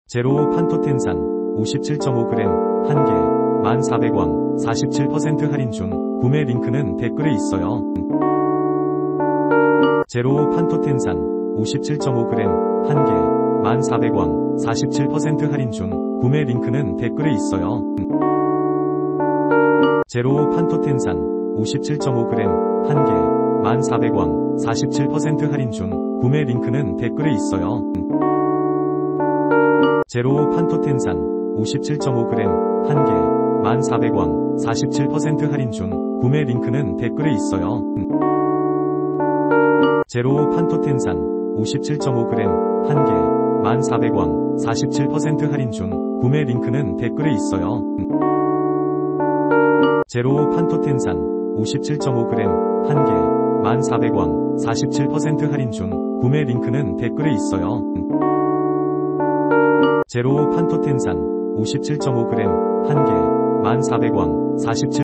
제로 판토텐산 57.5g 1개 1,400원 47% 할인 중. 구매 링크는 댓글에 있어요. 제로 판토텐산 57.5g 1개 1,400원 47% 할인 중. 구매 링크는 댓글에 있어요. 제로 판토텐산 57.5g 1개 1,400원 47% 할인 중. 구매 링크는 댓글에 있어요. 제로 판토텐산 57.5g 1개 1,400원 47% 할인 중. 구매 링크는 댓글에 있어요. 제로 판토텐산 57.5g 1개 1,400원 47% 할인 중. 구매 링크는 댓글에 있어요. 제로 판토텐산 57.5g 1개 1,400원 47% 할인 중. 구매 링크는 댓글에 있어요. 제로 판토텐산 57.5g 1개 1,400원 47%